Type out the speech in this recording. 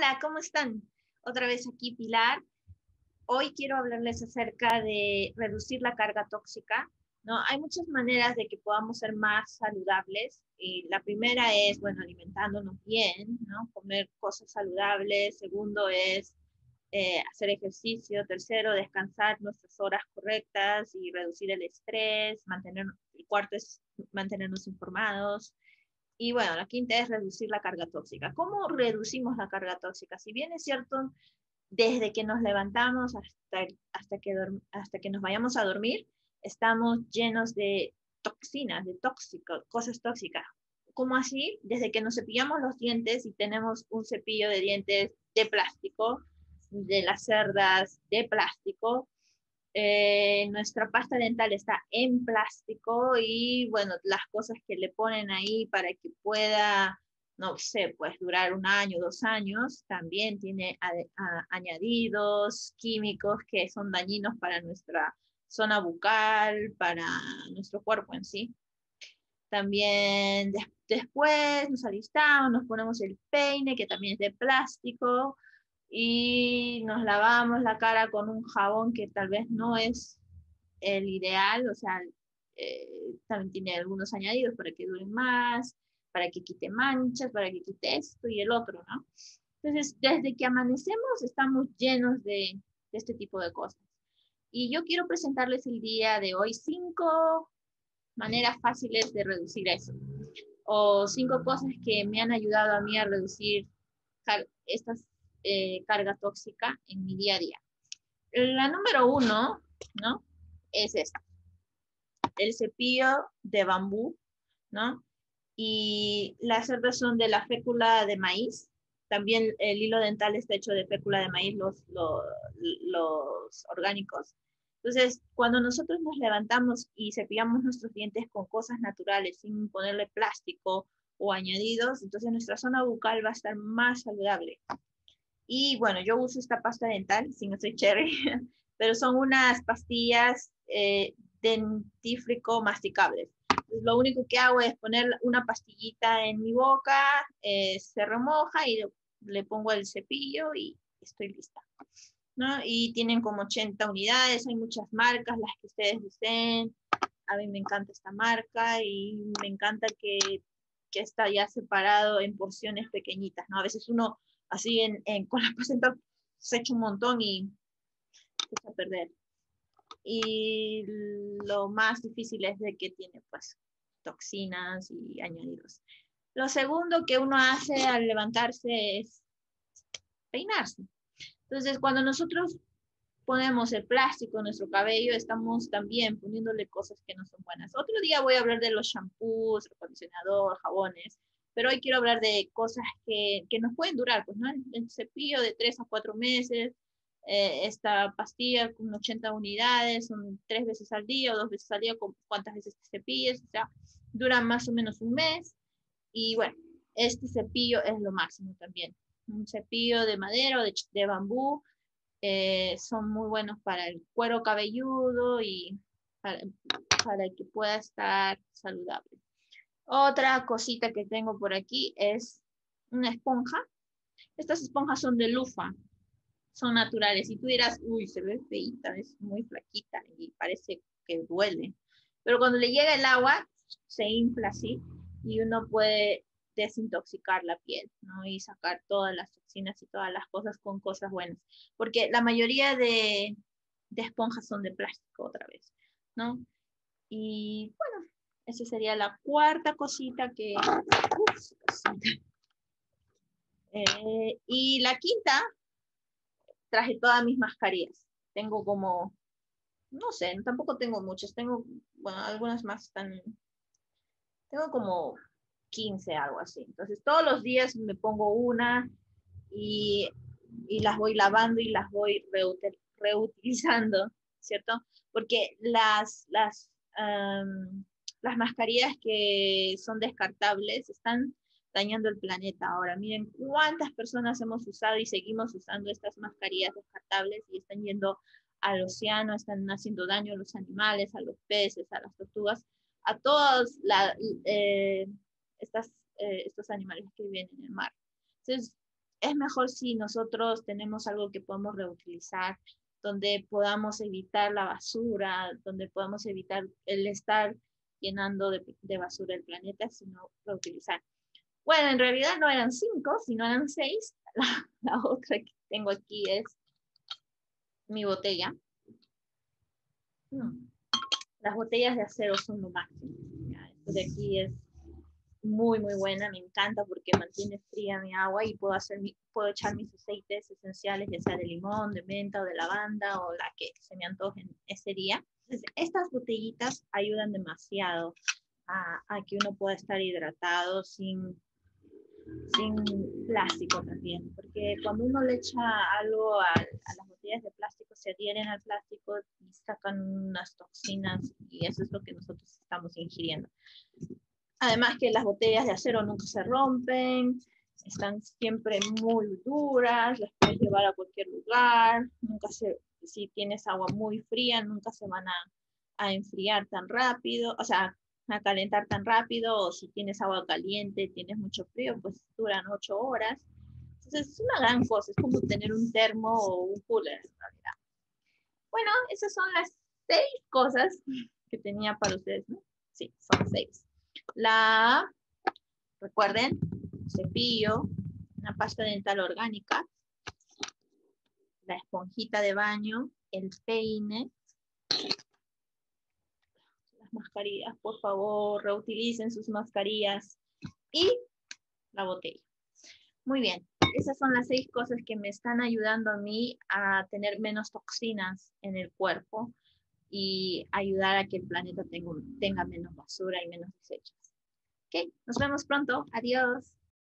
Hola, ¿cómo están? Otra vez aquí Pilar. Hoy quiero hablarles acerca de reducir la carga tóxica, ¿no? Hay muchas maneras de que podamos ser más saludables. Y la primera es, bueno, alimentándonos bien, ¿no? Comer cosas saludables. Segundo es hacer ejercicio. Tercero, descansar nuestras horas correctas y reducir el estrés. El cuarto es mantenernos informados. Y bueno, la quinta es reducir la carga tóxica. ¿Cómo reducimos la carga tóxica? Si bien es cierto, desde que nos levantamos hasta que nos vayamos a dormir, estamos llenos de toxinas, de tóxicos, cosas tóxicas. ¿Cómo así? Desde que nos cepillamos los dientes y tenemos un cepillo de dientes de plástico, de las cerdas de plástico, nuestra pasta dental está en plástico y bueno, las cosas que le ponen ahí para que pueda, no sé, pues durar un año, 2 años, también tiene añadidos químicos que son dañinos para nuestra zona bucal, para nuestro cuerpo en sí. También después nos alistamos, nos ponemos el peine, que también es de plástico, y nos lavamos la cara con un jabón que tal vez no es el ideal, o sea, también tiene algunos añadidos para que dure más, para que quite manchas, para que quite esto y el otro, ¿no? Entonces, desde que amanecemos estamos llenos de este tipo de cosas. Y yo quiero presentarles el día de hoy 5 maneras fáciles de reducir eso, o 5 cosas que me han ayudado a mí a reducir esta carga tóxica en mi día a día. La número 1, ¿no? Es esta, el cepillo de bambú, ¿no? Y las cerdas son de la fécula de maíz. También el hilo dental está hecho de fécula de maíz, los orgánicos. Entonces, cuando nosotros nos levantamos y cepillamos nuestros dientes con cosas naturales, sin ponerle plástico o añadidos, entonces nuestra zona bucal va a estar más saludable. Y bueno, yo uso esta pasta dental, sin hacer cherry, pero son unas pastillas dentífrico masticables. Entonces, lo único que hago es poner una pastillita en mi boca, se remoja y le pongo el cepillo y estoy lista, ¿no? Y tienen como 80 unidades, hay muchas marcas, las que ustedes deseen. A mí me encanta esta marca y me encanta que está ya separado en porciones pequeñitas, ¿no? A veces uno así con la placenta se echa un montón y se echa a perder. Y lo más difícil es de que tiene pues toxinas y añadidos. Lo segundo que uno hace al levantarse es peinarse. Entonces, cuando nosotros ponemos el plástico en nuestro cabello, estamos también poniéndole cosas que no son buenas. Otro día voy a hablar de los shampoos, acondicionador, jabones, pero hoy quiero hablar de cosas que nos pueden durar, pues, ¿no? El cepillo de 3 a 4 meses, esta pastilla con 80 unidades, son 3 veces al día o 2 veces al día, con cuántas veces te cepilles, o sea, dura más o menos un mes. Y bueno, este cepillo es lo máximo también. Un cepillo de madera o de bambú, son muy buenos para el cuero cabelludo y para que pueda estar saludable. Otra cosita que tengo por aquí es una esponja. Estas esponjas son de lufa, son naturales. Y tú dirás, uy, se ve feita, es muy flaquita y parece que duele. Pero cuando le llega el agua, se infla así y uno puede desintoxicar la piel, ¿no? Y sacar todas las toxinas y todas las cosas con cosas buenas. Porque la mayoría de esponjas son de plástico otra vez, ¿no? Y bueno, esa sería la cuarta cosita que... y la quinta, traje todas mis mascarillas. Tengo como, no sé, tampoco tengo muchas. Tengo, bueno, algunas más están, tengo como 15, algo así. Entonces, todos los días me pongo una y, y las voy lavando y las voy reutilizando, ¿cierto? Porque las mascarillas que son descartables están dañando el planeta ahora. Miren cuántas personas hemos usado y seguimos usando estas mascarillas descartables y están yendo al océano, están haciendo daño a los animales, a los peces, a las tortugas, a todos estos animales que viven en el mar. Entonces, es mejor si nosotros tenemos algo que podamos reutilizar, donde podamos evitar la basura, donde podamos evitar el estar llenando de basura el planeta, sino reutilizar. Bueno, en realidad no eran 5, sino eran 6. La otra que tengo aquí es mi botella. Las botellas de acero son lo máximo. Esto de aquí es muy, muy buena, me encanta porque mantiene fría mi agua y puedo echar mis aceites esenciales, ya sea de limón, de menta o de lavanda o la que se me antoje ese día. Entonces, estas botellitas ayudan demasiado a que uno pueda estar hidratado sin plástico también, porque cuando uno le echa algo a las botellas de plástico, se adhieren al plástico y sacan unas toxinas y eso es lo que nosotros estamos ingiriendo. Además que las botellas de acero nunca se rompen, están siempre muy duras, las puedes llevar a cualquier lugar, si tienes agua muy fría, nunca se van a enfriar tan rápido, o sea, a calentar tan rápido, o si tienes agua caliente, tienes mucho frío, pues duran 8 horas. Entonces es una gran cosa, es como tener un termo o un cooler en realidad. Bueno, esas son las 6 cosas que tenía para ustedes, ¿no? Sí, son 6. Recuerden, cepillo, una pasta dental orgánica, la esponjita de baño, el peine, las mascarillas, por favor, reutilicen sus mascarillas y la botella. Muy bien, esas son las 6 cosas que me están ayudando a mí a tener menos toxinas en el cuerpo y ayudar a que el planeta tenga menos basura y menos desechos. Ok, nos vemos pronto. Adiós.